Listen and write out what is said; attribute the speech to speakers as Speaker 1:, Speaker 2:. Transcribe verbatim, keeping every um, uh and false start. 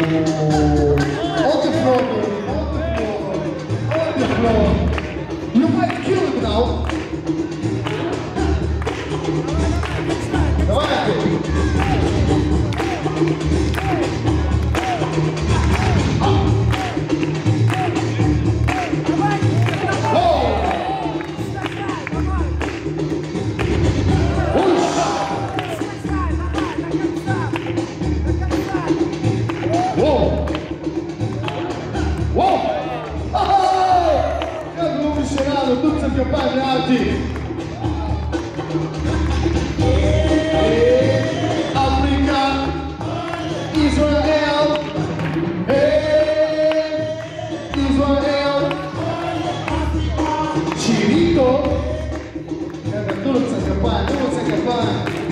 Speaker 1: On the floor, baby. On the floor. On the floor. You might kill him now. Guardate. Tudo seu padre Artik. África, Israel, Israel, Cheerito. Tudo que você quer, tudo que você quer.